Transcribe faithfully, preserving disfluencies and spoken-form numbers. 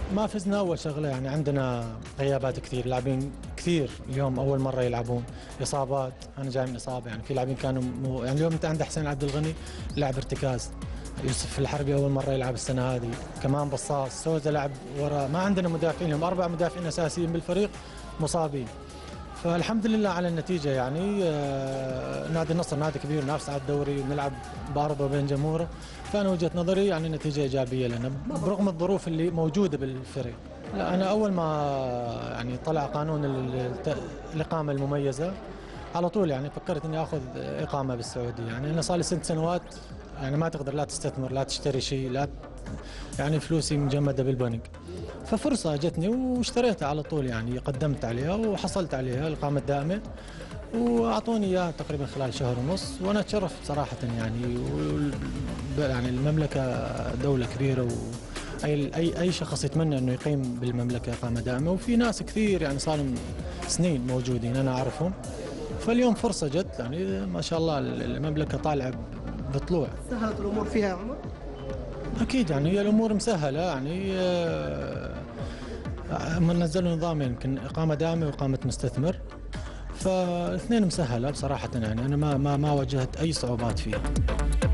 ما فزنا اول شغله، يعني عندنا غيابات كثير، لاعبين كثير اليوم اول مره يلعبون، اصابات، انا جاي من اصابه، يعني في لاعبين كانوا مو يعني اليوم انت عندك حسين عبد الغني لاعب ارتكاز، يوسف الحربي اول مره يلعب السنه هذه، كمان بصاص، سوزا لعب ورا، ما عندنا مدافعين، اليوم اربع مدافعين اساسيين بالفريق مصابين. فالحمد لله على النتيجه يعني. آه نادي النصر نادي كبير نافس على الدوري، ونلعب بارضه بين جمهوره، فانا وجهه نظري يعني نتيجه ايجابيه لنا برغم الظروف اللي موجوده بالفريق. لا انا اول ما يعني طلع قانون الت- الاقامه المميزه على طول يعني فكرت اني اخذ اقامه بالسعوديه، يعني انا صار لي ست سنوات يعني ما تقدر لا تستثمر لا تشتري شيء لا ت- يعني فلوسي مجمده بالبنك. ففرصه جتني واشتريتها على طول، يعني قدمت عليها وحصلت عليها الاقامه الدائمه، واعطوني اياها تقريبا خلال شهر ونص، وانا اتشرفت صراحه يعني. وال- يعني المملكه دوله كبيره، و اي اي اي شخص يتمنى انه يقيم بالمملكه اقامه دائمه، وفي ناس كثير يعني صار لهم سنين موجودين انا اعرفهم. فاليوم فرصه جت، يعني ما شاء الله المملكه طالعه بطلوع. سهلت الامور فيها يا عمر؟ اكيد يعني هي الامور مسهله يعني. آه، هم نزلوا نظام يمكن اقامه دائمه واقامه مستثمر، فالاثنين مسهله بصراحه، يعني انا ما ما ما واجهت اي صعوبات فيها.